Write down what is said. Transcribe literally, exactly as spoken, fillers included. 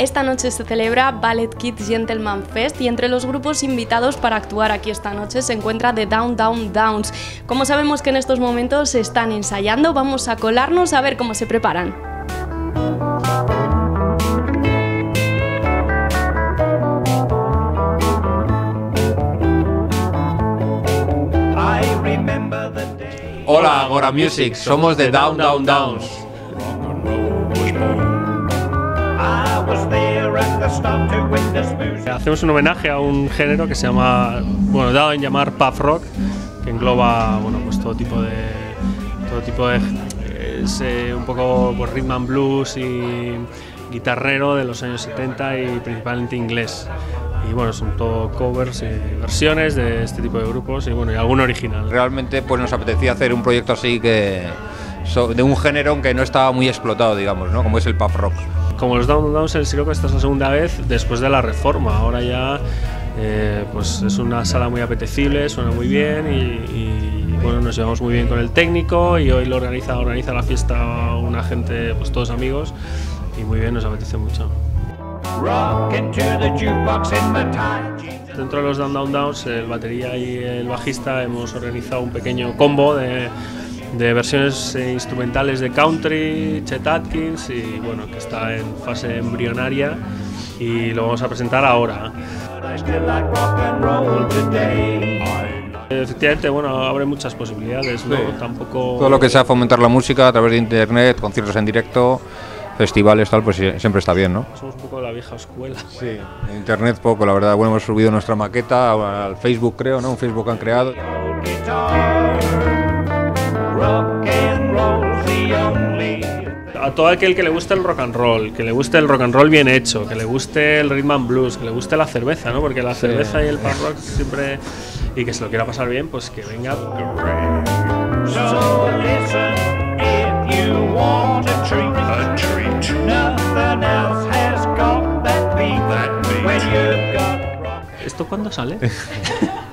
esta noche se celebra Ballet Kids Gentleman Fest y entre los grupos invitados para actuar aquí esta noche se encuentra The Down Down Downs. Como sabemos que en estos momentos se están ensayando, vamos a colarnos a ver cómo se preparan. Hola, Agora Music, somos de Down Down Downs. Hacemos un homenaje a un género que se llama, bueno, dado en llamar pub rock, que engloba, bueno, pues todo tipo de, todo tipo de, es eh, un poco pues, rhythm and blues y guitarrero de los años setenta y principalmente inglés. Y bueno, son todo covers y versiones de este tipo de grupos y bueno, y algún original. Realmente pues nos apetecía hacer un proyecto así que de un género que no estaba muy explotado, digamos, ¿no? Como es el pub rock. Como los Down Down Downs, el Siroco, esta es la segunda vez después de la reforma. Ahora ya eh, pues es una sala muy apetecible, suena muy bien y, y bueno, nos llevamos muy bien con el técnico y hoy lo organiza, organiza la fiesta una gente, pues todos amigos y muy bien, nos apetece mucho. Dentro de los Down Down Downs, el batería y el bajista hemos organizado un pequeño combo de, de versiones instrumentales de country, Chet Atkins, y bueno, que está en fase embrionaria y lo vamos a presentar ahora. Efectivamente, bueno, abre muchas posibilidades, ¿no? Sí. Tampoco... Todo lo que sea fomentar la música a través de internet, conciertos en directo, festivales, tal, pues siempre está bien, ¿no? Somos un poco de la vieja escuela. Sí, en internet poco, la verdad. Bueno, hemos subido nuestra maqueta al Facebook, creo, ¿no? Un Facebook han creado. A todo aquel que le guste el rock and roll, que le guste el rock and roll bien hecho, que le guste el rhythm and blues, que le guste la cerveza, ¿no? Porque la cerveza sí. Y el punk rock siempre... y que se lo quiera pasar bien, pues que venga. So listen if you want a treat, a treat. Nothing else has got that beat, that beat. When you've got rock. ¿Esto cuándo sale?